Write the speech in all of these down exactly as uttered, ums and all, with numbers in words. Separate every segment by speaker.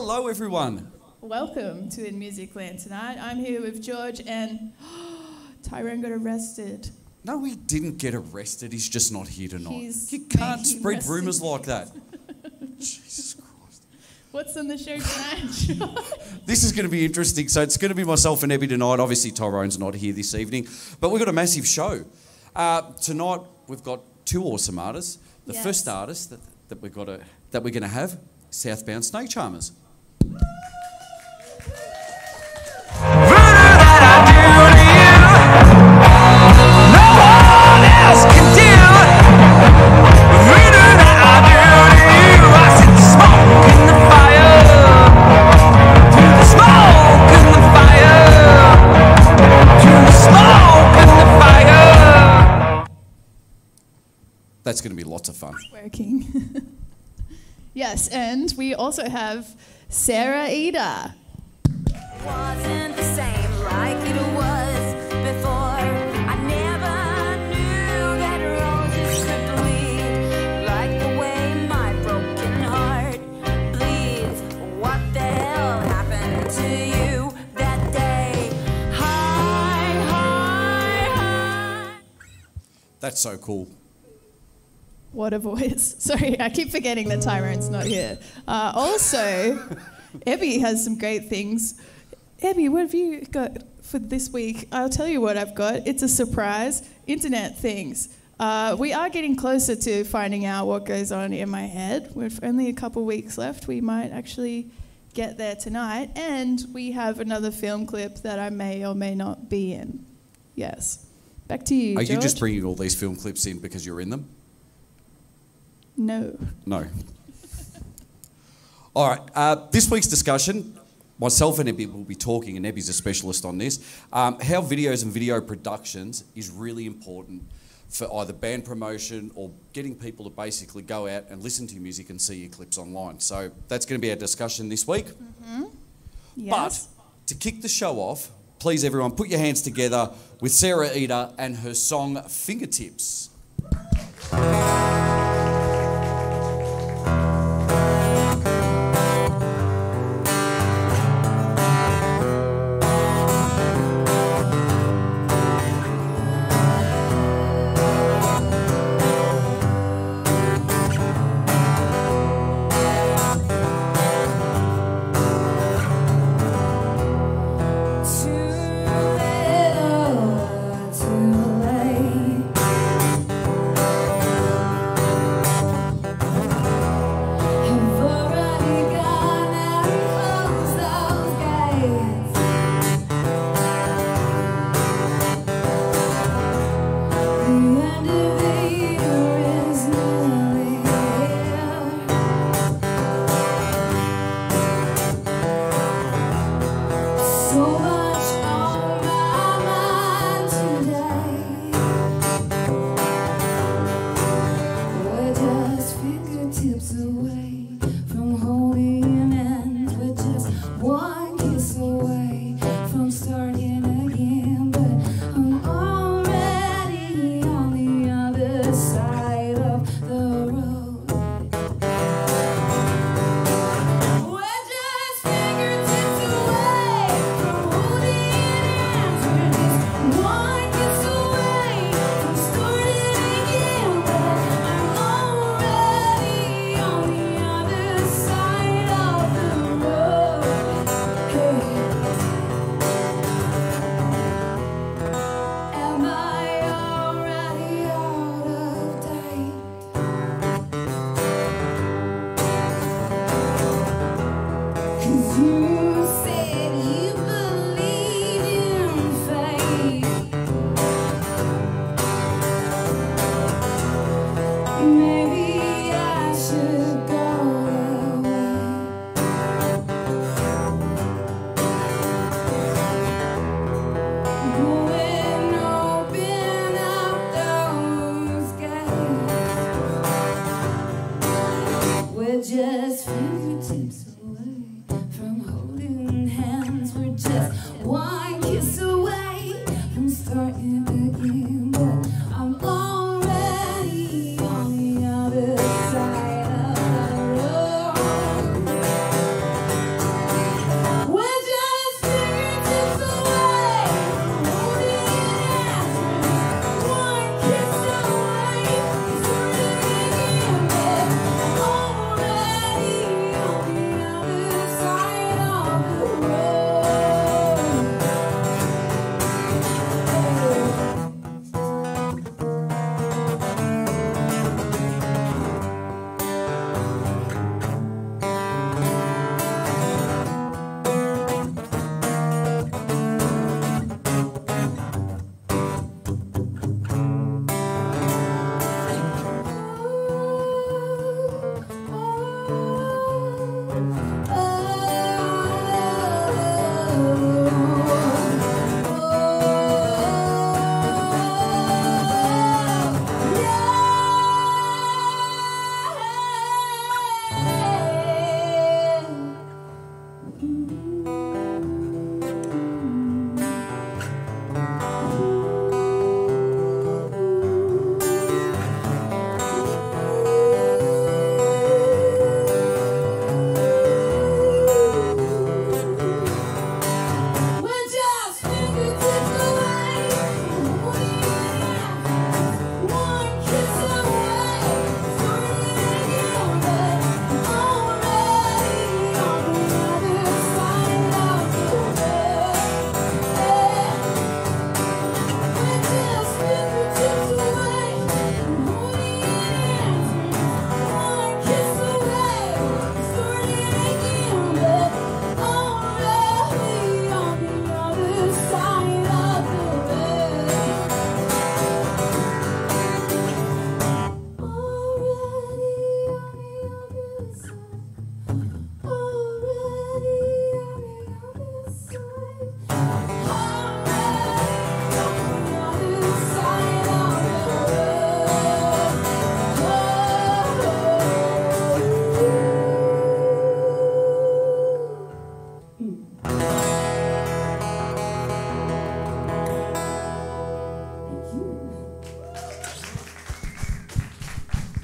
Speaker 1: Hello, everyone.
Speaker 2: Welcome to In Music Land tonight. I'm here with George and Tyrone got arrested.
Speaker 1: No, he didn't get arrested. He's just not here tonight.
Speaker 2: He's
Speaker 1: You can't
Speaker 2: making
Speaker 1: spread
Speaker 2: arrested
Speaker 1: rumours like that. Jesus Christ.
Speaker 2: What's on the show tonight?
Speaker 1: This is going to be interesting. So it's going to be myself and Ebby tonight. Obviously, Tyrone's not here this evening. But we've got a massive show. Uh, tonight, we've got two awesome artists. The
Speaker 2: Yes.
Speaker 1: first artist that, that, we've got to, that we're going to have, Southbound Snake Charmers. That's going to be lots of fun.
Speaker 2: It's working. Yes, and we also have Sarah Ida.
Speaker 3: Wasn't the same like it was before. I never knew that roses could bleed like the way my broken heart bleeds. What the hell happened to you that day? Hi, hi, hi.
Speaker 1: That's so cool.
Speaker 2: What a voice. Sorry, I keep forgetting that Tyrone's not here. Uh, also, Ebby has some great things. Ebby, what have you got for this week? I'll tell you what I've got. It's a surprise. Internet things. Uh, we are getting closer to finding out what goes on in my head. With only a couple weeks left, we might actually get there tonight. And we have another film clip that I may or may not be in. Yes. Back to you,
Speaker 1: Are
Speaker 2: George.
Speaker 1: you just bringing all these film clips in because you're in them?
Speaker 2: No.
Speaker 1: No. All right. Uh, this week's discussion, myself and Ebby will be talking, and Ebby's a specialist on this, um, how videos and video productions is really important for either band promotion or getting people to basically go out and listen to your music and see your clips online. So that's going to be our discussion this week.
Speaker 2: Mm-hmm. Yes.
Speaker 1: But to kick the show off, please everyone put your hands together with Sarah Ida and her song Fingertips.
Speaker 3: Just fingertips away from home.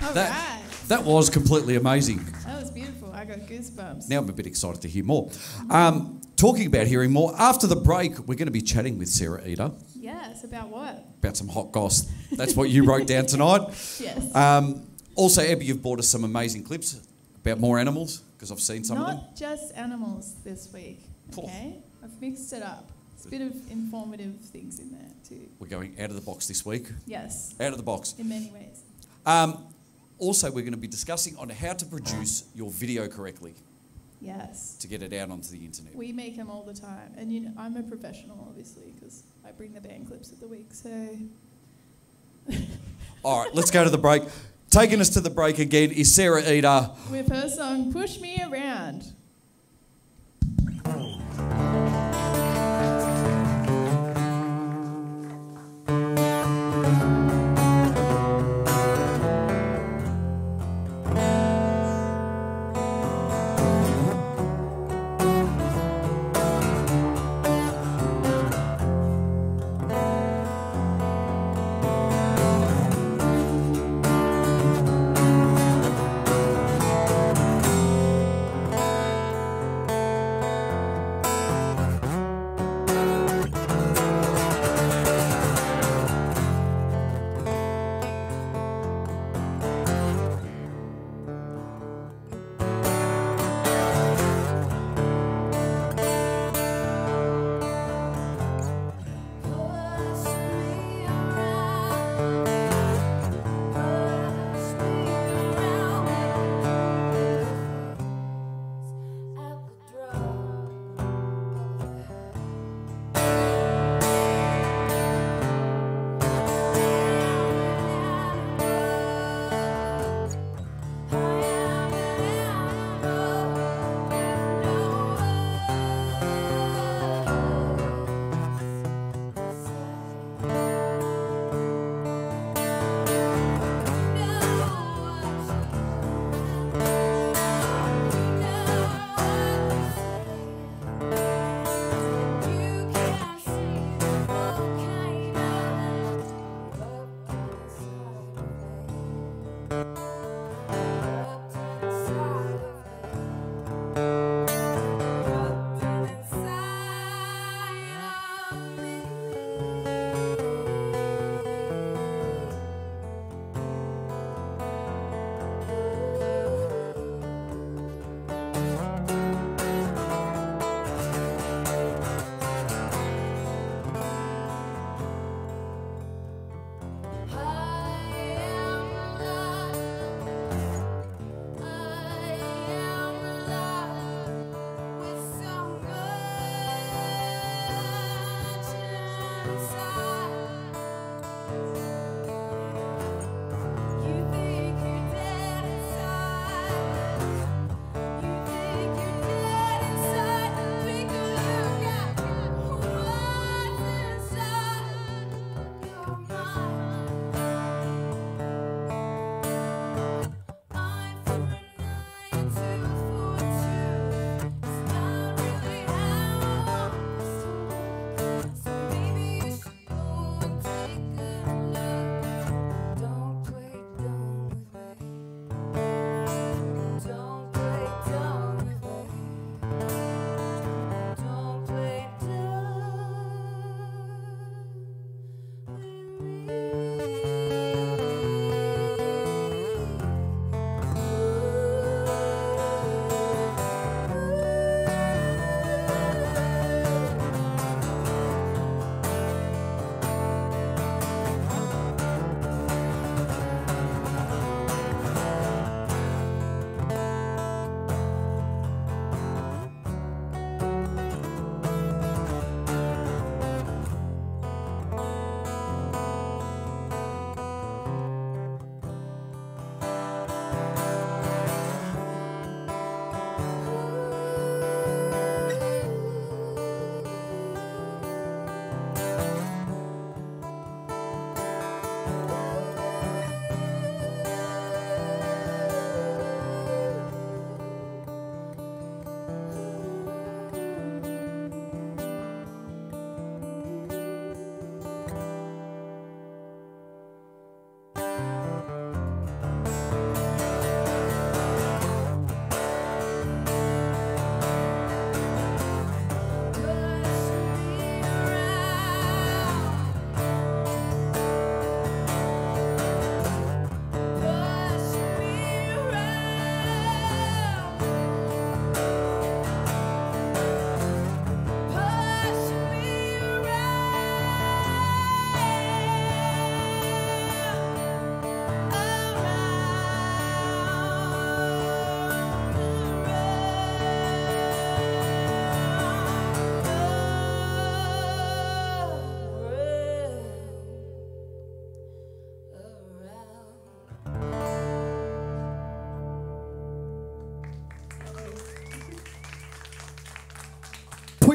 Speaker 2: All
Speaker 1: That,
Speaker 2: right.
Speaker 1: that was completely amazing.
Speaker 2: That was beautiful. I got goosebumps.
Speaker 1: Now I'm a bit excited to hear more. Um, talking about hearing more, after the break, we're going to be chatting with Sarah Eder
Speaker 2: Yes, about what?
Speaker 1: about some hot goss. That's what you wrote down tonight.
Speaker 2: Yes.
Speaker 1: Um, also, Abby, you've brought us some amazing clips about more animals, because I've seen some of them.
Speaker 2: Not just animals this week, okay? I've mixed it up. It's a bit of informative things in there too.
Speaker 1: We're going out of the box this week.
Speaker 2: Yes,
Speaker 1: Out of the box.
Speaker 2: in many ways.
Speaker 1: Um, also, we're going to be discussing on how to produce your video correctly
Speaker 2: Yes.
Speaker 1: to get it out onto the internet.
Speaker 2: We make them all the time. And you know, I'm a professional, obviously, because I bring the band clips of the week, so...
Speaker 1: All right, let's go to the break. Taking us to the break again is Sarah Eder.
Speaker 2: With her song, Push Me Around.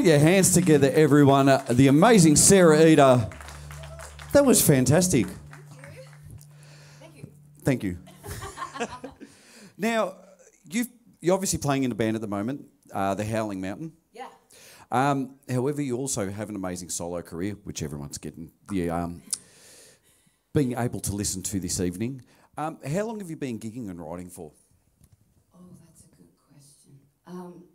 Speaker 1: Put your hands together, everyone. Uh, the amazing Sarah Eder. That was fantastic.
Speaker 3: Thank you.
Speaker 1: Thank you. Now, you've, you're obviously playing in a band at the moment, uh, the Howling Mountain.
Speaker 3: Yeah.
Speaker 1: Um, however, you also have an amazing solo career, which everyone's getting the um, being able to listen to this evening. Um, how long have you been gigging and writing for?
Speaker 3: Oh, that's a good question. Um,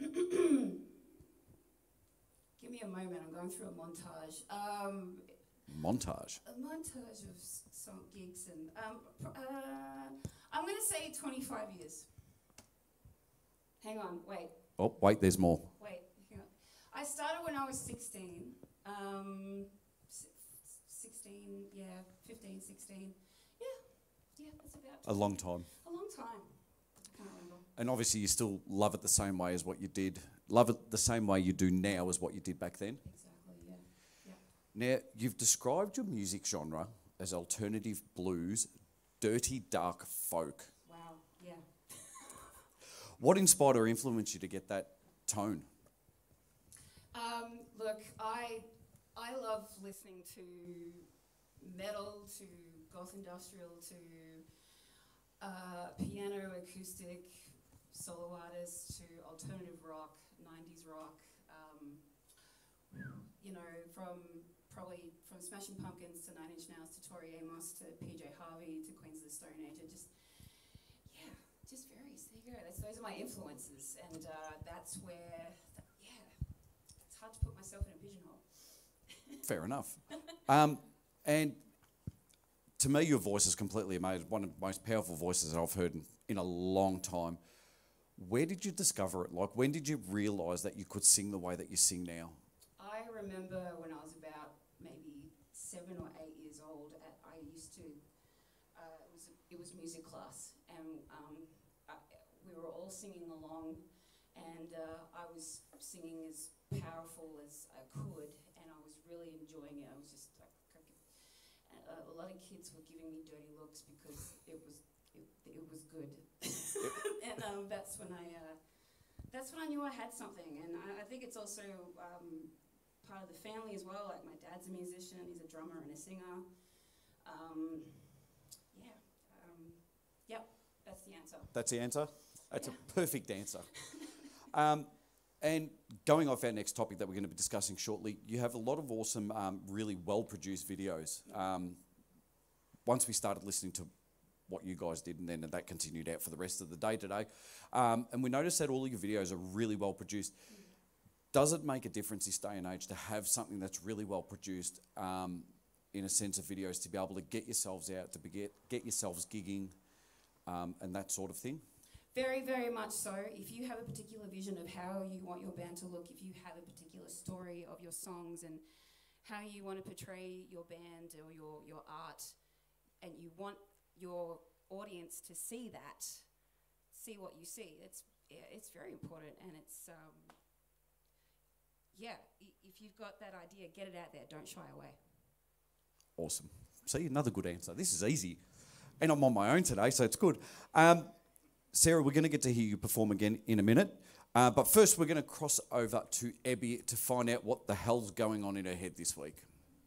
Speaker 3: give me a moment. I'm going through a montage. Um,
Speaker 1: Montage.
Speaker 3: a montage of s- song gigs and um, pr- uh, I'm going to say twenty-five years. Hang on, wait,
Speaker 1: Oh, wait, there's more.
Speaker 3: wait. Hang on. I started when I was sixteen. Um, s- sixteen, yeah, fifteen, sixteen. Yeah, yeah, that's about
Speaker 1: A long time.
Speaker 3: a long time. I can't remember.
Speaker 1: And obviously, you still love it the same way as what you did. Love it the same way you do now as what you did back then.
Speaker 3: Exactly, yeah. Yeah.
Speaker 1: Now, you've described your music genre as alternative blues, dirty, dark folk.
Speaker 3: Wow, yeah.
Speaker 1: What inspired or influenced you to get that tone?
Speaker 3: Um, look, I I love listening to metal, to goth industrial, to uh, piano, acoustic, solo artists, to alternative rock, nineties rock. Um, you know, from probably from Smashing Pumpkins to Nine Inch Nails to Tori Amos to P J Harvey to Queens of the Stone Age. And just yeah, just varies. There you go. That's, those are my influences, and uh, that's where th- yeah. It's hard to put myself in a pigeonhole.
Speaker 1: Fair enough. Um, and to me, your voice is completely amazing. One of the most powerful voices that I've heard in, in a long time. Where did you discover it? Like, when did you realise that you could sing the way that you sing now?
Speaker 3: I remember when I was about maybe seven or eight years old. At, I used to. Uh, it was it was music class, and um, I, we were all singing along, and uh, I was singing as powerful as I could, and I was really enjoying it. I was just like, I could, uh, a lot of kids were giving me dirty looks because it was it, it was good, and um, that's when I uh, that's when I knew I had something. And I, I think it's also um, part of the family as well. Like my dad's a musician; he's a drummer and a singer. Um, yeah, um, yep, that's the answer.
Speaker 1: That's the answer? That's
Speaker 3: Yeah.
Speaker 1: a perfect answer. um, and going off our next topic that we're going to be discussing shortly, you have a lot of awesome, um, really well-produced videos. Um, once we started listening to what you guys did, and then that continued out for the rest of the day today, um, and we noticed that all of your videos are really well-produced. Does it make a difference this day and age to have something that's really well-produced um, in a sense of videos, to be able to get yourselves out, to be get, get yourselves gigging, um, and that sort of thing?
Speaker 3: Very, very much so. If you have a particular vision of how you want your band to look, if you have a particular story of your songs and how you want to portray your band or your, your art, and you want your audience to see that, see what you see, it's yeah, it's very important. And it's, um, yeah, i- if you've got that idea, get it out there. Don't shy away.
Speaker 1: Awesome. See, another good answer. This is easy. And I'm on my own today, so it's good. Um, Sarah, we're going to get to hear you perform again in a minute. Uh, but first, we're going to cross over to Abby to find out what the hell's going on in her head this week.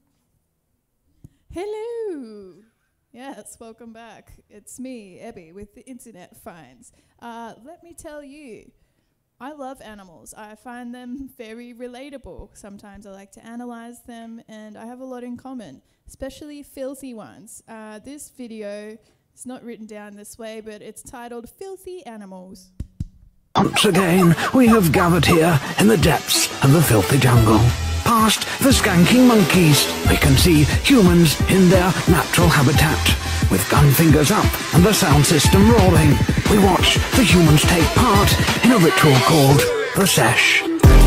Speaker 2: Hello. Yes, welcome back. It's me, Abby, with the Internet Finds. Uh, let me tell you, I love animals. I find them very relatable. Sometimes I like to analyze them, and I have a lot in common, especially filthy ones. Uh, this video is not written down this way, but it's titled Filthy Animals.
Speaker 4: Once again, we have gathered here in the depths of the filthy jungle. Past the skanking monkeys, we can see humans in their natural habitat. With gun fingers up and the sound system roaring, we watch the humans take part in a ritual called the Sesh.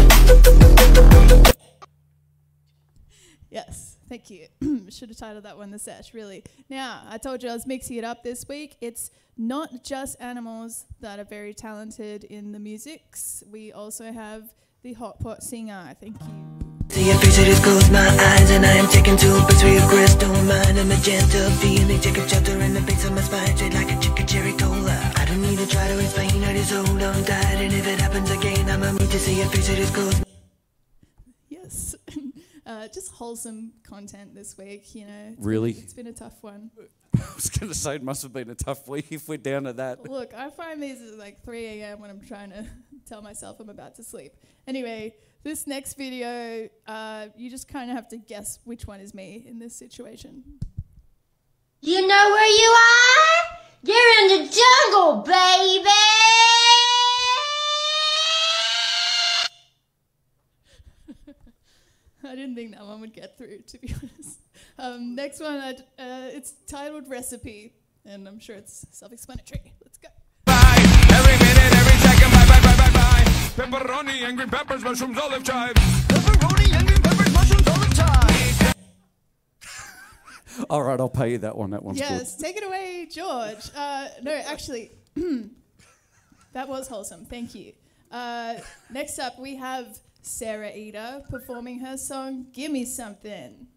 Speaker 2: Yes, thank you. Should have titled that one The Sesh, really. Now, I told you I was mixing it up this week. It's not just animals that are very talented in the musics. We also have the Hot Pot Singer. Thank you.
Speaker 5: See your face, I just close my eyes and I am taken to a picture of crystal mind. A magenta feeling, take a shelter in the base of my spine, straight like a chicken cherry cola. I don't need to try to explain, I just hold on tight, and if it happens again, I'ma need to see your face, I just close.
Speaker 2: Uh, just wholesome content this week, you know. It's
Speaker 1: Really?
Speaker 2: Been, it's been a tough one.
Speaker 1: I was going to say it must have been a tough week if we're down to that.
Speaker 2: Look, I find these at like three a.m. when I'm trying to tell myself I'm about to sleep. Anyway, this next video, uh, you just kind of have to guess which one is me in this situation.
Speaker 6: You know where you are? You're in the jungle, baby!
Speaker 2: I didn't think that one would get through, to be honest. Um, next one, I'd, uh, it's titled Recipe, and I'm sure it's self-explanatory. Let's go.
Speaker 7: Every minute, every second, bye, bye, bye, bye, bye. Pepperoni, angry peppers, mushrooms, olive chives. Pepperoni, angry peppers, mushrooms, olive chives.
Speaker 1: All right, I'll pay you that one. That one's
Speaker 2: Yes, take it away, George. Uh, no, actually, that was wholesome. Thank you. Uh, next up, we have Sarah Eder performing her song, Gimme Something.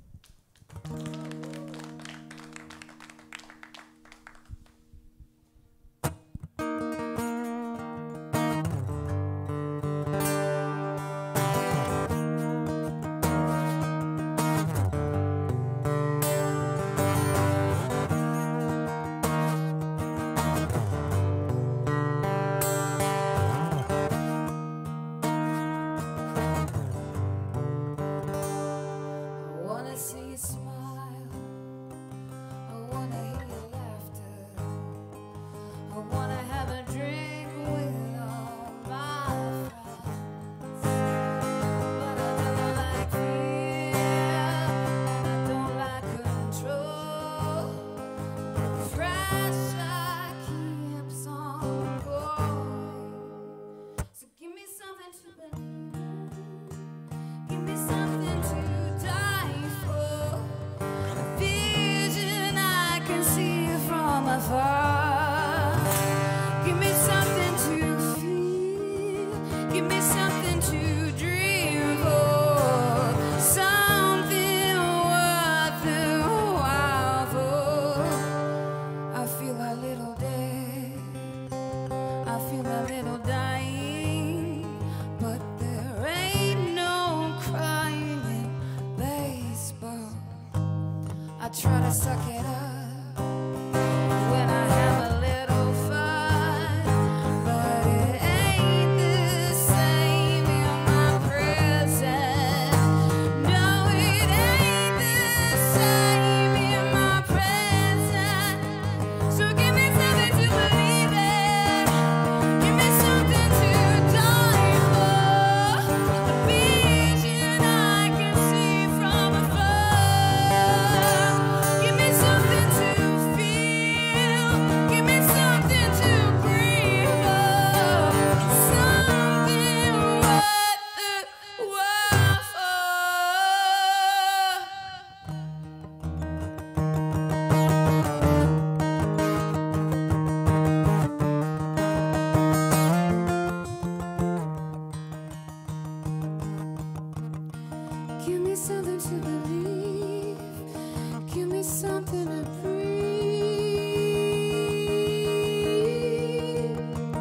Speaker 3: I wanna see you smile. I wanna hear your laughter. I wanna have a drink with all my friends. But I don't like fear, and I don't like control. Pressure keeps on going. So give me something to believe in. Give me something to die for. A vision I can see from afar. Give me something to feel. Give me something to dream for. Something worth the while for. I feel a little dead. I feel a little dying. But there ain't no crying in baseball. I try to suck it up when I have a little fun, but it ain't the same in my present. No, it ain't the same in my present. So give me something to believe in. Give me something to die for. A vision I can see from afar. Give me something to feel. Give me something to breathe for. Something worth the while for. Give me something to believe. Give me something to breathe.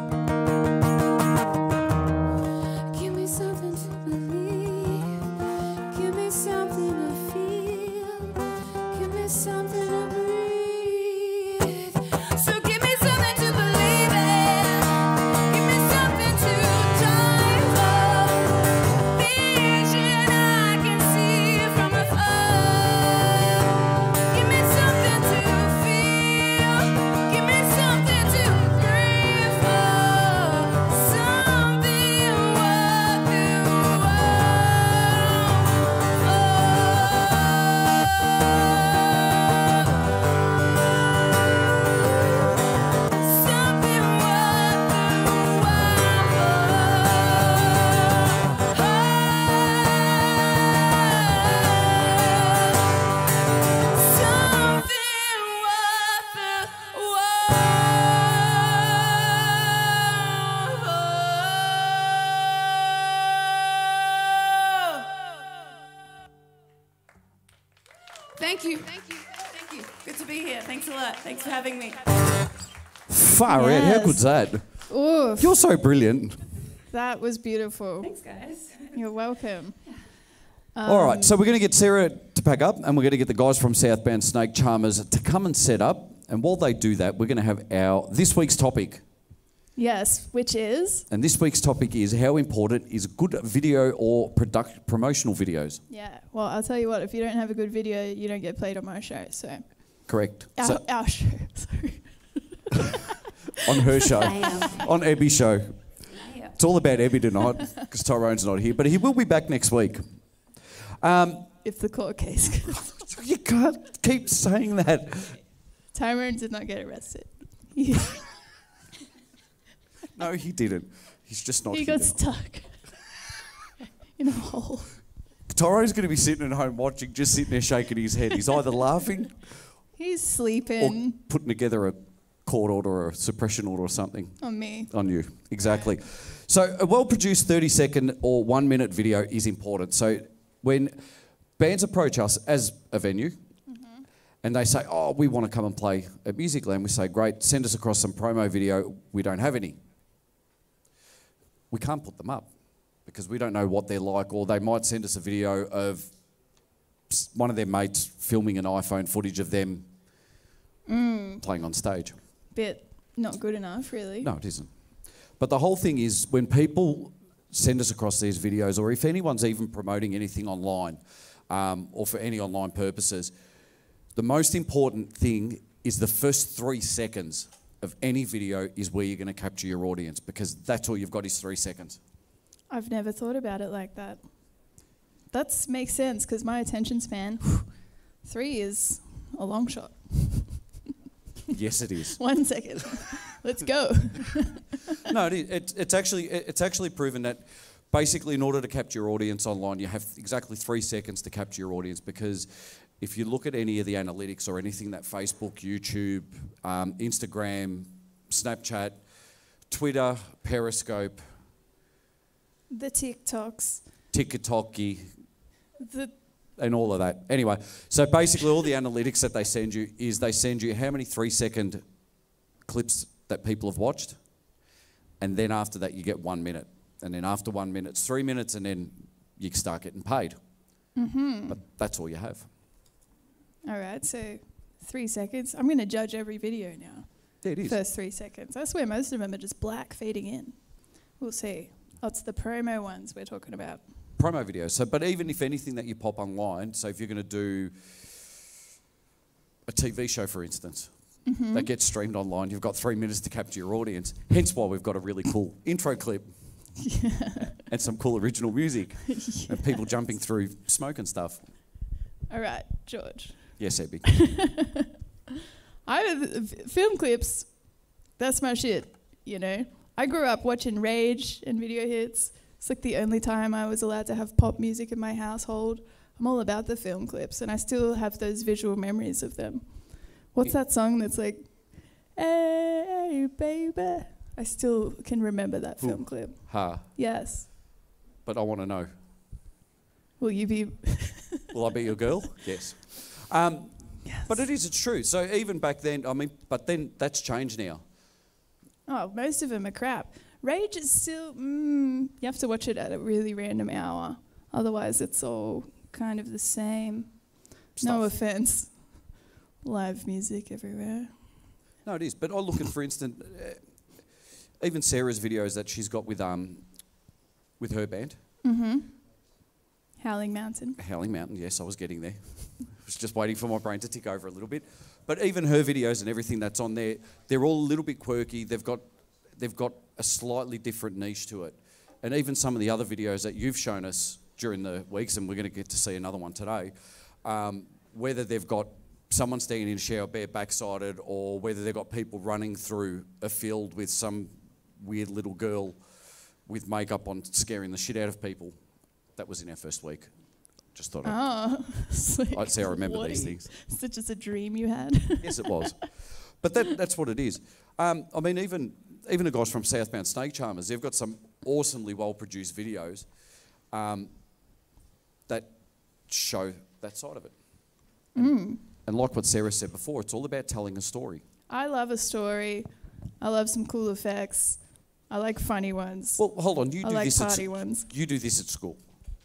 Speaker 3: Give me something to believe. Give me something to feel. Give me something to breathe. So give me something to believe in. Give me something to die for. Vision I can see from afar. Give me something to feel. Give me something to breathe for. Something worth the while. Something Thank you. Thank you. Thank you. Good to be here. Thanks a lot. Thanks for having me.
Speaker 1: Far out. How
Speaker 2: Yes.
Speaker 1: good's that?
Speaker 2: Oof,
Speaker 1: You're so brilliant.
Speaker 2: that was beautiful.
Speaker 8: Thanks, guys.
Speaker 2: You're welcome.
Speaker 1: All right, so we're going to get Sarah to pack up, and we're going to get the guys from Southbound Snake Charmers to come and set up. And while they do that, we're going to have our this week's topic.
Speaker 2: Yes, which is?
Speaker 1: And this week's topic is how important is good video or product promotional videos?
Speaker 2: Yeah, well, I'll tell you what, if you don't have a good video, you don't get played on my show, so...
Speaker 1: Correct.
Speaker 2: Our,
Speaker 1: So-
Speaker 2: our show, sorry.
Speaker 1: on her show,
Speaker 3: Damn.
Speaker 1: on Ebby's show.
Speaker 3: Damn.
Speaker 1: It's all about Ebby tonight because Tyrone's not here, but he will be back next week. Um,
Speaker 2: If the court case goes.
Speaker 1: you can't keep saying that.
Speaker 2: Tyrone did not get arrested. He,
Speaker 1: No, he didn't. He's just not
Speaker 2: he
Speaker 1: here.
Speaker 2: got stuck in a hole.
Speaker 1: Tyrone's going to be sitting at home watching, just sitting there shaking his head. He's either laughing
Speaker 2: He's
Speaker 1: or
Speaker 2: sleeping
Speaker 1: putting together a court order or a suppression order or something
Speaker 2: on me.
Speaker 1: on you. Exactly. So a well-produced thirty second or one minute video is important. So when bands approach us as a venue and they say, oh, we want to come and play at Musicland, we say, great, send us across some promo video. We don't have any. We can't put them up because we don't know what they're like, or they might send us a video of s- one of their mates filming an iPhone footage of them playing on stage.
Speaker 2: Bit not good enough, really.
Speaker 1: No, it isn't. But the whole thing is when people send us across these videos, or if anyone's even promoting anything online um, or for any online purposes, the most important thing is the first three seconds of any video is where you're going to capture your audience, because that's all you've got is three seconds.
Speaker 2: I've never thought about it like that. That makes sense, because my attention span, three is a long shot.
Speaker 1: Yes, it is.
Speaker 2: One second. Let's go.
Speaker 1: No, it is. It, it's actually it's actually proven that basically in order to capture your audience online, you have exactly three seconds to capture your audience, because if you look at any of the analytics or anything that Facebook, YouTube, um, Instagram, Snapchat, Twitter, Periscope,
Speaker 2: The TikToks.
Speaker 1: TikTok,
Speaker 2: The
Speaker 1: and all of that. Anyway, so basically all the analytics that they send you is they send you how many three second clips that people have watched, and then after that you get one minute, and then after one minute it's three minutes, and then you start getting paid. Mm-hmm. But that's all you have.
Speaker 2: all right, so three seconds. I'm going to judge every video now.
Speaker 1: Yeah, it is.
Speaker 2: First three seconds. I swear most of them are just black fading in. We'll see. Oh, it's the promo ones we're talking about.
Speaker 1: Promo videos. So, but even if anything that you pop online, so if you're going to do a T V show, for instance, that gets streamed online, you've got three minutes to capture your audience. Hence why we've got a really cool intro clip and some cool original music and people jumping through smoke and stuff.
Speaker 2: All right, George.
Speaker 1: Yes, Abby.
Speaker 2: I film clips. That's my shit. You know, I grew up watching Rage and video hits. It's like the only time I was allowed to have pop music in my household. I'm all about the film clips, and I still have those visual memories of them. What's that song that's like, hey, baby? I still can remember that film
Speaker 1: Ooh.
Speaker 2: clip.
Speaker 1: Ha.
Speaker 2: Yes.
Speaker 1: But I want to know.
Speaker 2: Will you be...
Speaker 1: Will I be your girl? Yes. Um,
Speaker 2: Yes.
Speaker 1: But it is, it's true. So even back then, I mean, but then that's changed now.
Speaker 2: Oh, most of them are crap. Rage is still... Mm, you have to watch it at a really random hour. Otherwise, it's all kind of the same. No
Speaker 1: Stuff.
Speaker 2: offense. Live music everywhere.
Speaker 1: No, it is. But I look at, for instance, uh, even Sarah's videos that she's got with um, with her band,
Speaker 2: Mm-hmm. Howling Mountain.
Speaker 1: Howling Mountain. Yes, I was getting there. I was just waiting for my brain to tick over a little bit. But even her videos and everything that's on there, they're all a little bit quirky. They've got they've got a slightly different niche to it. And even some of the other videos that you've shown us during the weeks, and we're going to get to see another one today, um, whether they've got someone standing in a shower bare backsided, or whether they've got people running through a field with some weird little girl with makeup on scaring the shit out of people. That was in our first week. Just thought I'd,
Speaker 2: Oh. It's like,
Speaker 1: I'd say I remember
Speaker 2: what
Speaker 1: these
Speaker 2: are you-
Speaker 1: things.
Speaker 2: Is it just a dream you had?
Speaker 1: Yes, it was. But that, that's what it is. Um, I mean, even even the guys from Southbound Snake Charmers, they've got some awesomely well-produced videos um, that show that side of it. And, and like what Sarah said before, it's all about telling a story.
Speaker 2: I love a story. I love some cool effects. I like funny ones.
Speaker 1: Well, hold on. You
Speaker 2: I
Speaker 1: do
Speaker 2: like
Speaker 1: this.
Speaker 2: party
Speaker 1: at,
Speaker 2: ones.
Speaker 1: You do this at school.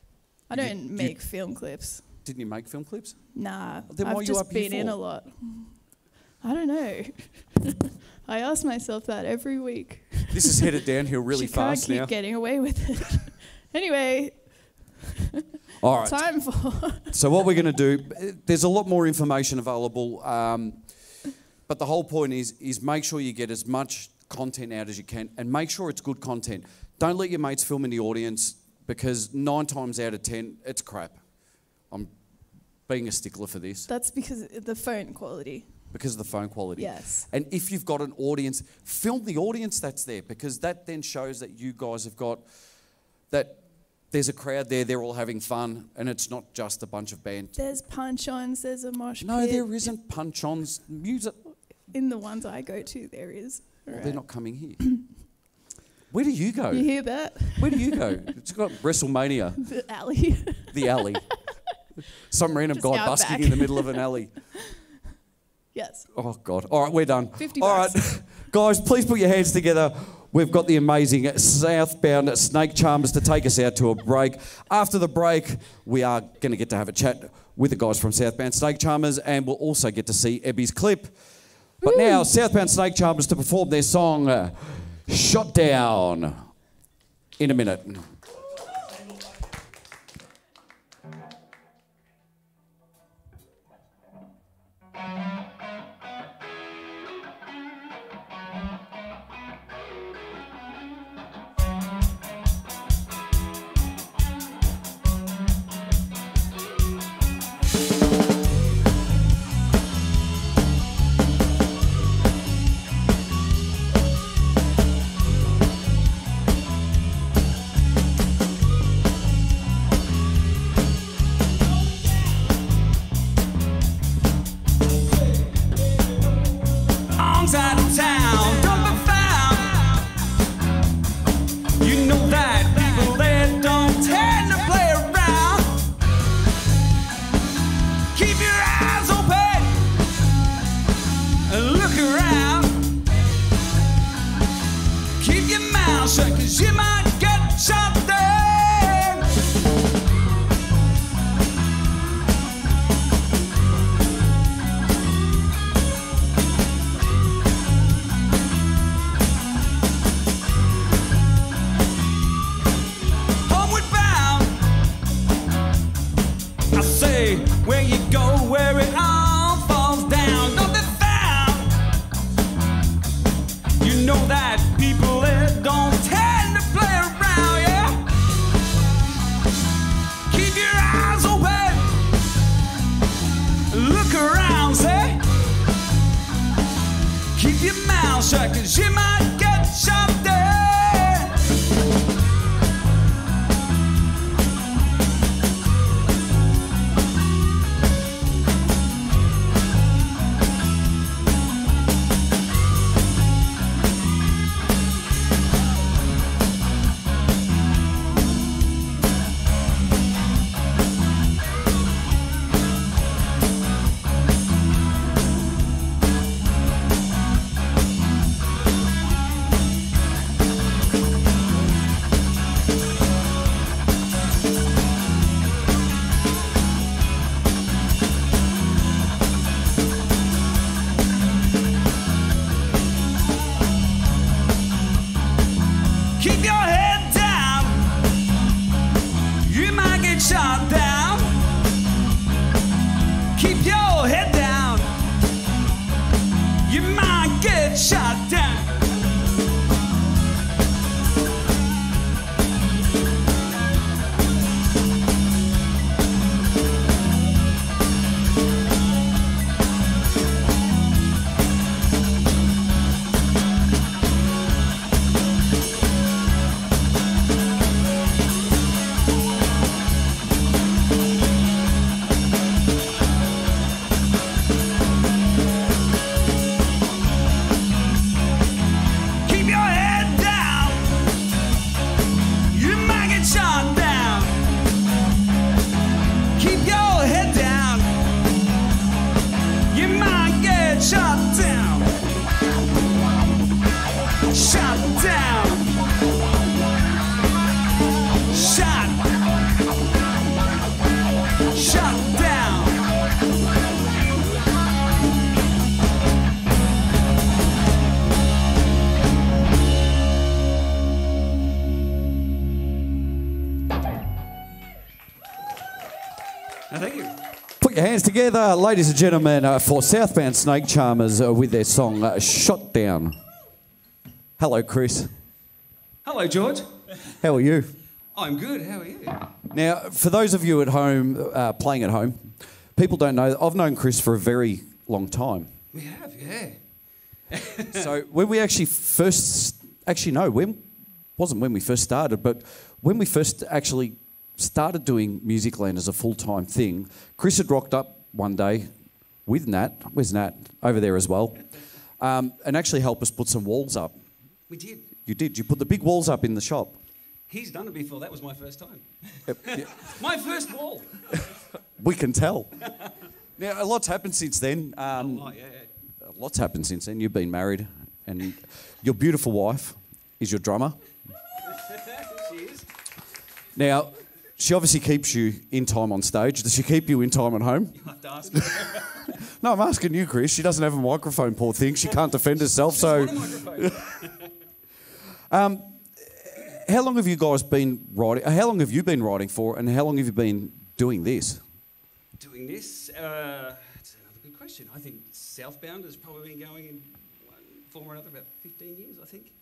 Speaker 2: I don't make film clips.
Speaker 1: Didn't you make film clips?
Speaker 2: Nah,
Speaker 1: Then why
Speaker 2: I've
Speaker 1: are you
Speaker 2: just
Speaker 1: up here
Speaker 2: been in
Speaker 1: for?
Speaker 2: a lot. I don't know. I ask myself that every week.
Speaker 1: This is headed downhill really
Speaker 2: she
Speaker 1: fast
Speaker 2: can't keep
Speaker 1: now.
Speaker 2: getting away with it. Anyway,
Speaker 1: All right.
Speaker 2: time for...
Speaker 1: So what we're going to do, there's a lot more information available, um, but the whole point is is make sure you get as much content out as you can, and make sure it's good content. Don't let your mates film in the audience, because nine times out of ten, it's crap. I'm being a stickler for this
Speaker 2: That's because of the phone quality.
Speaker 1: because of the phone quality.
Speaker 2: Yes.
Speaker 1: And if you've got an audience, film the audience that's there, because that then shows that you guys have got, that there's a crowd there, they're all having fun, and it's not just a bunch of bands.
Speaker 2: There's punch-ons, there's a mosh
Speaker 1: No,
Speaker 2: pit.
Speaker 1: there isn't punch-ons. Music,
Speaker 2: In the ones I go to, there is.
Speaker 1: well,
Speaker 2: Alright.
Speaker 1: they're not coming here. Where do you go?
Speaker 2: You hear that?
Speaker 1: Where do you go? It's got WrestleMania,
Speaker 2: The alley.
Speaker 1: the alley. Some random
Speaker 2: Just
Speaker 1: guy
Speaker 2: out
Speaker 1: busking
Speaker 2: back.
Speaker 1: in the middle of an alley.
Speaker 2: Yes.
Speaker 1: Oh, God. All right, we're done.
Speaker 2: fifty
Speaker 1: All
Speaker 2: bucks.
Speaker 1: right, guys, please put your hands together. We've got the amazing Southbound Snake Charmers to take us out to a break. After the break, we are going to get to have a chat with the guys from Southbound Snake Charmers, and we'll also get to see Ebby's clip. But now, Southbound Snake Charmers to perform their song, uh, Shot Down, in a minute.
Speaker 7: Wrong side of town, don't be found. You know that people there don't tend to play around. Keep your eyes open and look around. Keep your mouth shut, 'cause you might get shot there. Homeward bound, I say, where you go, where it all falls down. Don't be found. You know that people there don't tend to play around, yeah. Keep your eyes open, look around, say. Keep your mouth shut, 'cause you might get shot there. Keep your head down. You might get shot down. Keep your head down. You might get shot down. Keep your head down. You might get shot down. Keep your head down. You might get shot down. Shot down. Shot.
Speaker 8: thank you.
Speaker 1: Put your hands together, ladies and gentlemen, uh, for Southbound Snake Charmers uh, with their song uh, Shot Down. Hello, Chris.
Speaker 8: Hello, George.
Speaker 1: How are you?
Speaker 8: I'm good. How are you?
Speaker 1: Now, for those of you at home, uh, playing at home, people don't know, I've known Chris for a very long time.
Speaker 8: We have, yeah.
Speaker 1: So when we actually first, actually no, when wasn't when we first started, but when we first actually started doing Musicland as a full-time thing, Chris had rocked up one day with Nat, where's Nat? Over there as well, um, and actually helped us put some walls up.
Speaker 8: We did.
Speaker 1: You did, you put the big walls up in the shop.
Speaker 8: He's done it before. That was my first time.
Speaker 1: Yep, yep.
Speaker 8: My first wall.
Speaker 1: We can tell. Now, a lot's happened since then. Um,
Speaker 8: Oh, yeah, yeah.
Speaker 1: A lot's happened since then. You've been married, and your beautiful wife is your drummer.
Speaker 8: She is.
Speaker 1: Now, she obviously keeps you in time on stage. Does she keep you in time at home?
Speaker 8: You have to ask her.
Speaker 1: No, I'm asking you, Chris. She doesn't have a microphone, poor thing. She can't defend herself. So, um, how long have you guys been writing? How long have you been writing for, and how long have you been doing this?
Speaker 8: Doing this, uh, that's another good question. I think Southbound has probably been going in one form or another about fifteen years, I think.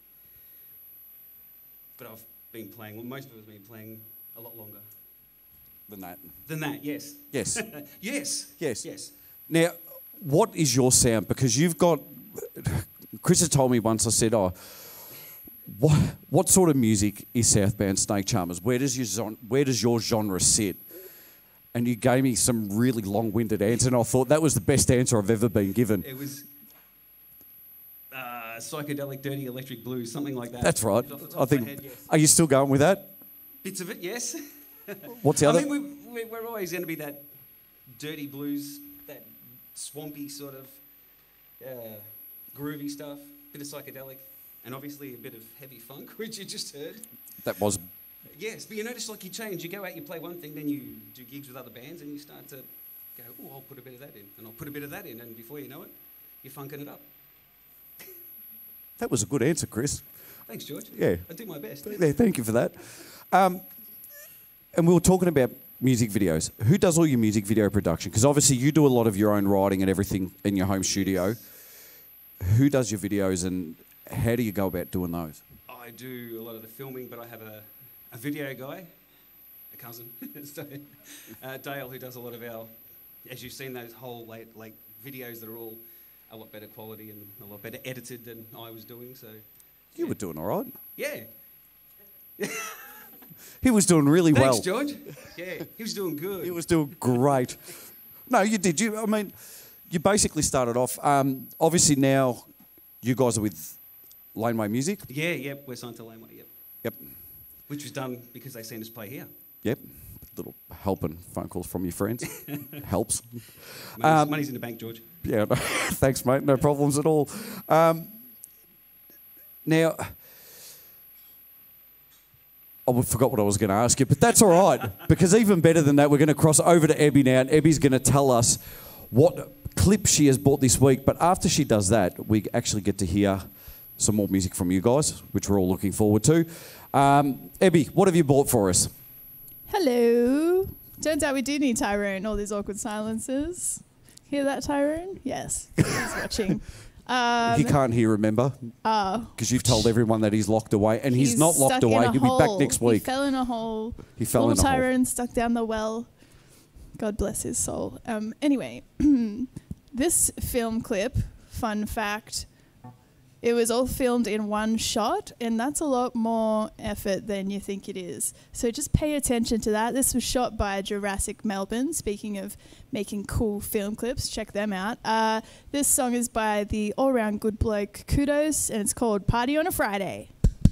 Speaker 8: But I've been playing, well, most of us have been playing a lot longer.
Speaker 1: Than that.
Speaker 8: Than that, yes.
Speaker 1: Yes.
Speaker 8: Yes.
Speaker 1: Yes.
Speaker 8: Yes.
Speaker 1: Now, what is your sound? Because you've got. Chris has told me once. I said, "Oh, what what sort of music is Southbound Snake Charmers? Where does your zon- where does your genre sit?" And you gave me some really long-winded answer, and I thought that was the best answer I've ever been given.
Speaker 8: It was uh, psychedelic, dirty electric blues, something like that.
Speaker 1: That's right.
Speaker 8: Off the top
Speaker 1: I
Speaker 8: of my
Speaker 1: think.
Speaker 8: head, yes.
Speaker 1: Are you still going with that?
Speaker 8: Bits of it, yes.
Speaker 1: What's the other?
Speaker 8: I mean, we, we're always going to be that dirty blues, that swampy sort of uh, groovy stuff, bit of psychedelic, and obviously a bit of heavy funk, which you just heard.
Speaker 1: That was.
Speaker 8: Yes, but you notice like you change. You go out, you play one thing, then you do gigs with other bands, and you start to go, oh, I'll put a bit of that in, and I'll put a bit of that in, and before you know it, you're funking it up.
Speaker 1: That was a good answer, Chris.
Speaker 8: Thanks, George.
Speaker 1: Yeah.
Speaker 8: I do my best.
Speaker 1: Yeah, thank you for that. Um, and we were talking about music videos. Who does all your music video production? Because obviously you do a lot of your own writing and everything in your home studio. Who does your videos, and how do you go about doing those?
Speaker 8: I do a lot of the filming, but I have a, a video guy, a cousin, so, uh, Dale, who does a lot of our, as you've seen, those whole late, like videos that are all a lot better quality and a lot better edited than I was doing. So
Speaker 1: You were doing all right.
Speaker 8: yeah.
Speaker 1: He was doing really
Speaker 8: Thanks,
Speaker 1: well.
Speaker 8: George. Yeah, he was doing good.
Speaker 1: He was doing great. No, you did. You, I mean, you basically started off. Um, obviously now, you guys are with Laneway Music.
Speaker 8: Yeah, yep, we're signed to Laneway, yep.
Speaker 1: Yep.
Speaker 8: Which was done because they seen us play here.
Speaker 1: Yep. Little help and phone calls from your friends. Helps.
Speaker 8: Money's,
Speaker 1: Um,
Speaker 8: money's in the bank, George.
Speaker 1: Yeah, no, thanks, mate. No problems at all. Um, now, I forgot what I was going to ask you, but that's all right, because even better than that, we're going to cross over to Ebby now, and Ebby's going to tell us what clip she has bought this week. But after she does that, we actually get to hear some more music from you guys, which we're all looking forward to. Um, Ebby, what have you bought for us?
Speaker 2: Hello. Turns out we do need Tyrone, all these awkward silences. Hear that, Tyrone? Yes, he's watching. Um,
Speaker 1: he can't hear, remember?
Speaker 2: Oh.
Speaker 1: Because you've told everyone that he's locked away, and he's,
Speaker 2: He's
Speaker 1: not locked
Speaker 2: stuck in
Speaker 1: away.
Speaker 2: a
Speaker 1: He'll be back
Speaker 2: hole.
Speaker 1: next
Speaker 2: He
Speaker 1: week.
Speaker 2: fell in a hole.
Speaker 1: He fell
Speaker 2: Little
Speaker 1: in a hole.
Speaker 2: Tyrone stuck down the well. God bless his soul. Um, anyway, this film clip, fun fact, it was all filmed in one shot, and that's a lot more effort than you think it is. So just pay attention to that. This was shot by Jurassic Melbourne. Speaking of making cool film clips, check them out. Uh, this song is by the all-round good bloke Kudos, and it's called Party on a Friday.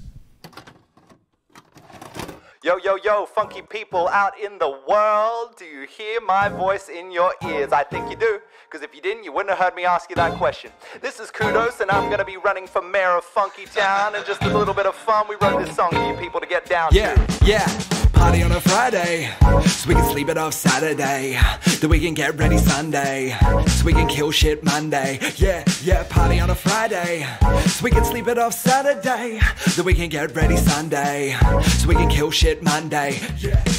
Speaker 9: Yo, yo, yo, funky people out in the world, do you hear my voice in your ears? I think you do, because if you didn't, you wouldn't have heard me ask you that question. This is Kudos, and I'm going to be running for mayor of Funky Town, and just a little bit of fun, we wrote this song for you people to get down
Speaker 5: Yeah,
Speaker 9: to.
Speaker 5: yeah. Party on a Friday, so we can sleep it off Saturday, then we can get ready Sunday, so we can kill shit Monday. Yeah, yeah, party on a Friday, so we can sleep it off Saturday, then we can get ready Sunday, so we can kill shit Monday. Yeah.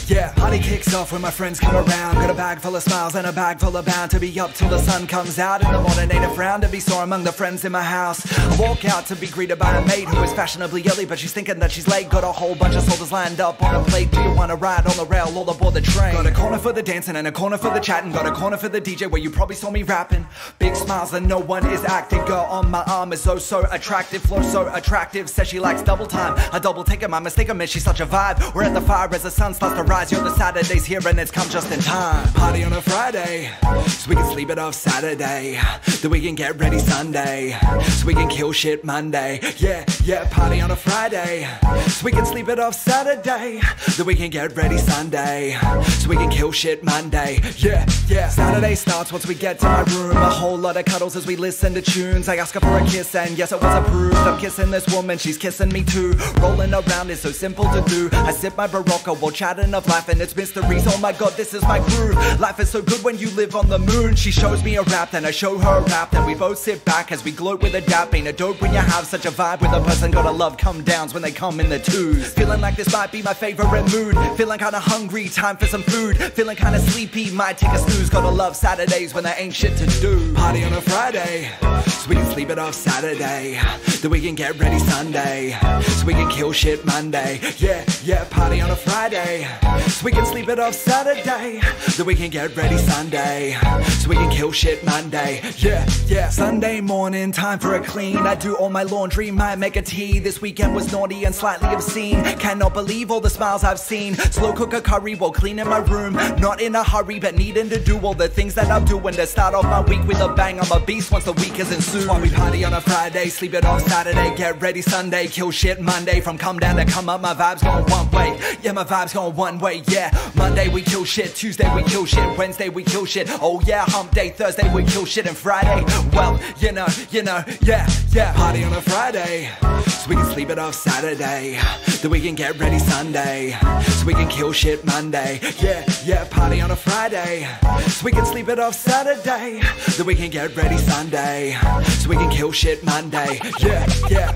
Speaker 5: yeah. Party kicks off when my friends come around. Got a bag full of smiles and a bag full of bound to be up till the sun comes out. In the morning ain't a frown to be sore among the friends in my house. I walk out to be greeted by a maid who is fashionably early, but she's thinking that she's late. Got a whole bunch of soldiers lined up on a plate. Do you wanna ride on the rail all aboard the train? Got a corner for the dancing and a corner for the chatting. Got a corner for the D J where you probably saw me rapping. Big smiles and no one is acting. Girl on my arm is so so attractive, flow so attractive. Says she likes double time. I double take it, my mistake, I miss. She's such a vibe. We're at the fire as the sun starts to rise. Yo, the Saturday's here and it's come just in time. Party on a Friday, so we can sleep it off Saturday. Then we can get ready Sunday, so we can kill shit Monday. Yeah, yeah, party on a Friday, so we can sleep it off Saturday. Then we can get ready Sunday, so we can kill shit Monday. Yeah, yeah. Saturday starts once we get to my room. A whole lot of cuddles as we listen to tunes. I ask her for a kiss and yes, it was approved. I'm kissing this woman, she's kissing me too. Rolling around is so simple to do. I sip my Barocco while chatting of life and its mysteries. Oh my god, this is my groove. Life is so good when you live on the moon. She shows me a rap, then I show her a rap. Then we both sit back as we gloat with a dap. Ain't it dope when you have such a vibe with a person? Gotta love come downs when they come in the twos. Feeling like this might be my favorite mood. Feeling kinda hungry, time for some food. Feeling kinda sleepy, might take a snooze. Gotta love Saturdays when there ain't shit to do. Party on a Friday, so we can sleep it off Saturday. Then we can get ready Sunday, so we can kill shit Monday. Yeah, yeah, party on a Friday, so we can sleep it off Saturday. Then we can get ready Sunday, so we can kill shit Monday. Yeah, yeah. Sunday morning, time for a clean. I do all my laundry, might make a tea. This weekend was naughty and slightly obscene. Cannot believe all the smiles I've seen. Slow cook a curry while cleaning my room. Not in a hurry, but needing to do all the things that I'm doing to start off my week with a bang. I'm a beast once the week is ensued. While we party on a Friday, sleep it off Saturday, get ready Sunday, kill shit Monday. From come down to come up, my vibe's going one way. Yeah, my vibe's going one way, yeah. Monday we kill shit, Tuesday we kill shit, Wednesday we kill shit. Oh yeah, hump day, Thursday we kill shit, and Friday, well, you know, you know, yeah, yeah. Party on a Friday, so we can sleep it off Saturday. Then we can get ready Sunday, so we can kill shit Monday. Yeah, yeah, party on a Friday, so we can sleep it off Saturday. Then we can get ready Sunday, so we can kill shit Monday. Yeah, yeah.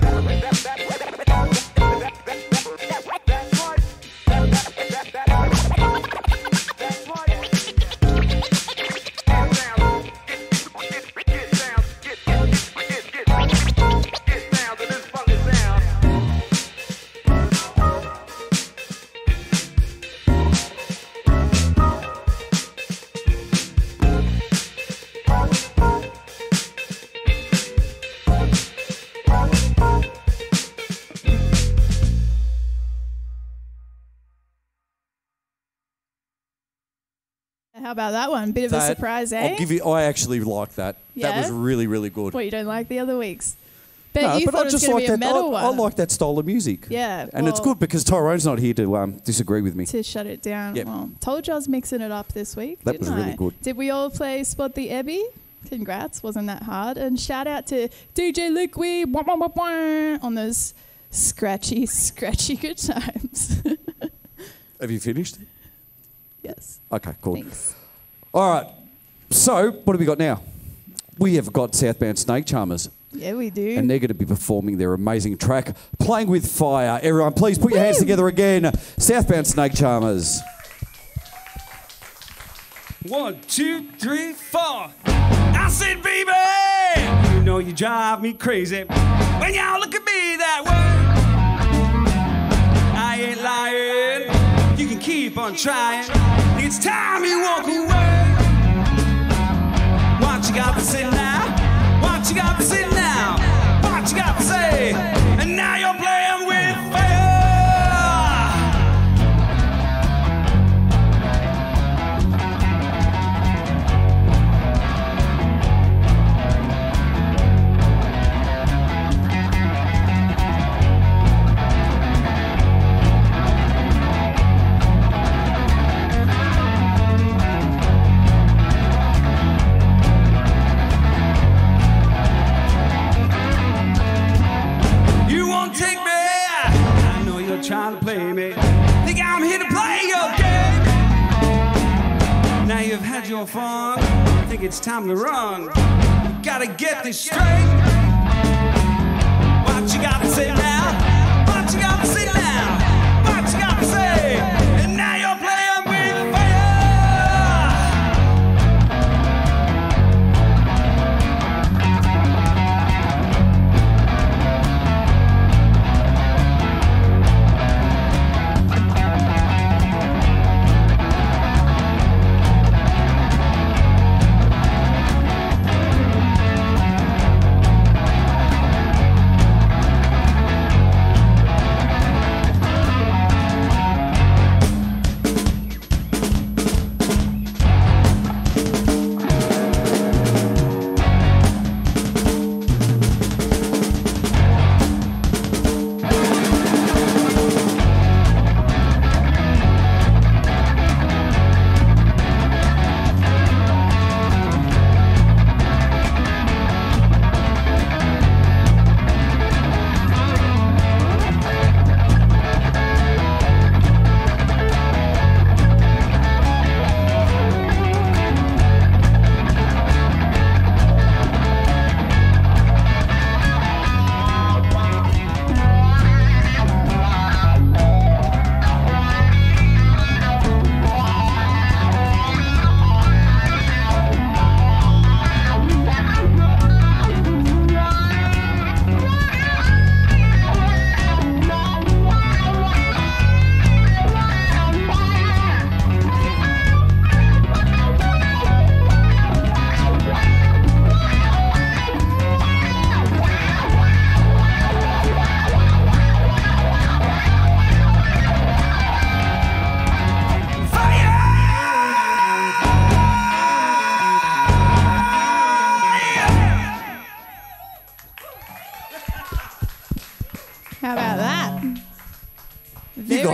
Speaker 2: How about that one? Bit of
Speaker 1: That-
Speaker 2: a surprise, eh?
Speaker 1: I'll give you. I actually like that. That
Speaker 2: Yeah?
Speaker 1: was really, really good.
Speaker 2: What, you don't like the other weeks? Bet
Speaker 1: No,
Speaker 2: you
Speaker 1: but
Speaker 2: thought
Speaker 1: I
Speaker 2: it was
Speaker 1: just
Speaker 2: going
Speaker 1: like
Speaker 2: to be a
Speaker 1: that.
Speaker 2: metal
Speaker 1: I, I
Speaker 2: one.
Speaker 1: like that style of music.
Speaker 2: Yeah,
Speaker 1: and it's
Speaker 2: well-
Speaker 1: good because Tyrone's not here to um, disagree with me.
Speaker 2: To shut it down.
Speaker 1: Yep.
Speaker 2: Well, told you I was mixing it up this week.
Speaker 1: That
Speaker 2: didn't
Speaker 1: was really
Speaker 2: I?
Speaker 1: good.
Speaker 2: Did we all play Spot the Ebby? Congrats, wasn't that hard? And shout out to D J Liquid wah, wah, wah, wah, on those scratchy, scratchy good times.
Speaker 1: Have you finished?
Speaker 2: Yes.
Speaker 1: Okay, cool.
Speaker 2: Thanks.
Speaker 1: All right. So, what have we got now? We have got Southbound Snake Charmers.
Speaker 2: Yeah, we do.
Speaker 1: And they're going to be performing their amazing track, Playing with Fire. Everyone, please put your hands together again. Southbound Snake Charmers.
Speaker 8: One, two, three, four. I said, baby, you know you drive me crazy when y'all look at me that way. I ain't lying. You can keep on trying. It's time you walk away. What you got to say now? What you got to say now? What you got to say? And now you're playing with fire. Trying to play me. Think I'm here to play your game. Now you've had your fun. Think it's time to run. You gotta get this straight. What you gotta say now? What you gotta say now? What you gotta say? And now you're playing.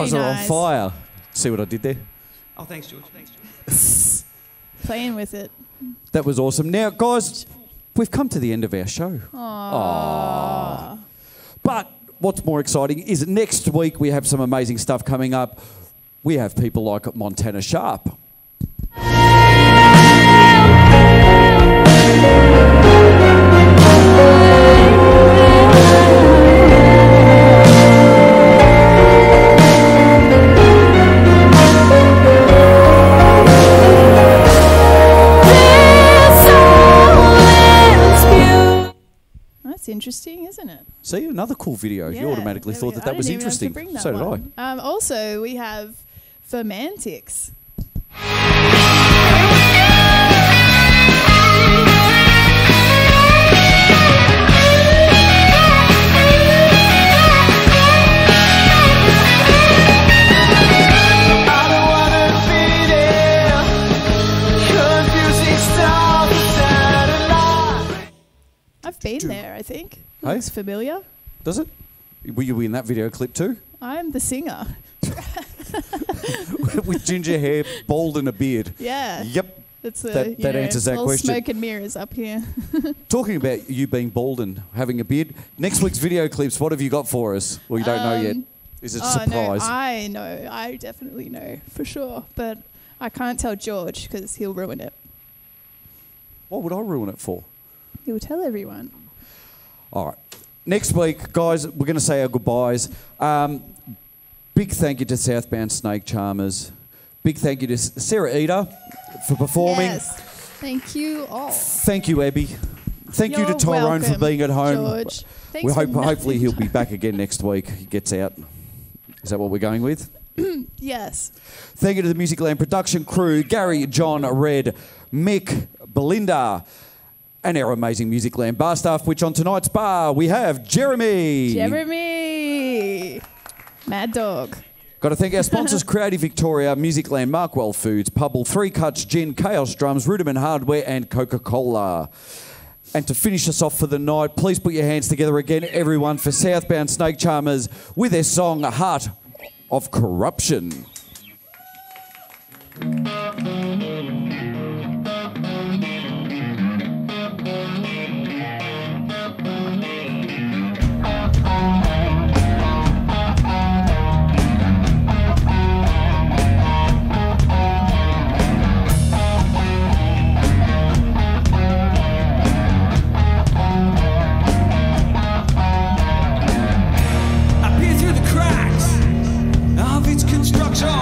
Speaker 1: guys are
Speaker 2: nice.
Speaker 1: on fire. See what I did there?
Speaker 8: Oh, thanks, George. Thanks, George.
Speaker 2: Playing with it.
Speaker 1: That was awesome. Now, guys, we've come to the end of our show.
Speaker 2: Aww.
Speaker 1: But what's more exciting is that next week we have some amazing stuff coming up. We have people like Montana Sharp.
Speaker 2: That's interesting, isn't it?
Speaker 1: See, another cool video.
Speaker 2: Yeah,
Speaker 1: you automatically
Speaker 2: there
Speaker 1: thought
Speaker 2: we
Speaker 1: that
Speaker 2: go.
Speaker 1: that was
Speaker 2: I didn't even have to
Speaker 1: interesting.
Speaker 2: bring that
Speaker 1: So did
Speaker 2: one. Um, also, we have Fermantix. I've been there, I think.
Speaker 1: Hey?
Speaker 2: Looks familiar.
Speaker 1: Does it? Were you in that video clip too?
Speaker 2: I'm the singer.
Speaker 1: With ginger hair, bald and a beard.
Speaker 2: Yeah.
Speaker 1: Yep.
Speaker 2: It's a,
Speaker 1: That-
Speaker 2: you
Speaker 1: that
Speaker 2: know,
Speaker 1: answers
Speaker 2: it's
Speaker 1: that
Speaker 2: all
Speaker 1: question.
Speaker 2: Smoke and mirrors up here.
Speaker 1: Talking about you being bald and having a beard, next week's video clips, what have you got for us? Well, you don't know yet.
Speaker 2: Um,
Speaker 1: Is it a
Speaker 2: oh,
Speaker 1: surprise?
Speaker 2: No, I know. I definitely know for sure. But I can't tell George because he'll ruin it.
Speaker 1: What would I ruin it for?
Speaker 2: He'll tell everyone.
Speaker 1: All right. Next week, guys, we're going to say our goodbyes. Um, big thank you to Southbound Snake Charmers. Big thank you to S- Sarah Eder for performing.
Speaker 2: Yes. Thank you all.
Speaker 1: Thank you, Abby. Thank you
Speaker 2: You're
Speaker 1: to Tyrone for
Speaker 2: welcome,
Speaker 1: being at home.
Speaker 2: George. Thanks
Speaker 1: We
Speaker 2: for
Speaker 1: hope, hopefully
Speaker 2: nothing.
Speaker 1: he'll be back again next week. He gets out. Is that what we're going with?
Speaker 2: Yes.
Speaker 1: Thank you to the Musicland production crew, Gary, John, Red, Mick, Belinda, and our amazing Musicland bar staff, which on tonight's bar we have Jeremy.
Speaker 2: Jeremy. Mad Dog.
Speaker 1: Got to thank our sponsors, Creative Victoria, Musicland, Markwell Foods, Pubble, Three Cuts, Gin, Chaos Drums, Rudiment Hardware, and Coca-Cola. And to finish us off for the night, please put your hands together again, everyone, for Southbound Snake Charmers with their song, Heart of Corruption.
Speaker 7: I peer through the cracks of its construction.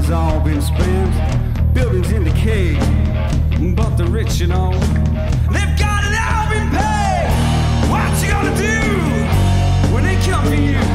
Speaker 10: money's all been spent, buildings in decay. But the rich, you know, they've got it all been paid. What you gonna do when they come for you?